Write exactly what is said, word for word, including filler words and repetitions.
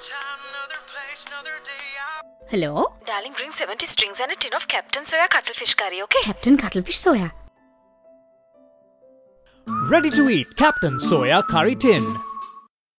Hello? Darling, bring seventy strings and a tin of Captain Soya cuttlefish curry, okay? Captain Cuttlefish Soya. Ready to eat Captain Soya curry tin.